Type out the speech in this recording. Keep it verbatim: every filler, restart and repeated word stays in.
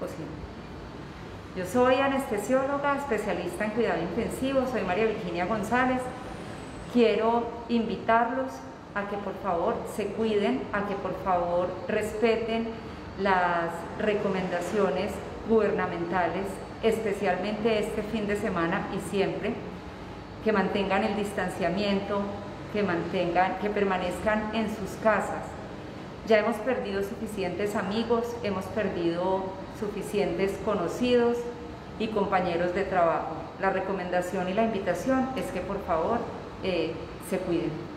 posible. Yo soy anestesióloga, especialista en cuidado intensivo, soy María Virginia González. Quiero invitarlos a que por favor se cuiden, a que por favor respeten las recomendaciones gubernamentales, especialmente este fin de semana y siempre, que mantengan el distanciamiento, que mantengan, que permanezcan en sus casas. Ya hemos perdido suficientes amigos, hemos perdido suficientes conocidos y compañeros de trabajo. La recomendación y la invitación es que por favor eh, se cuiden.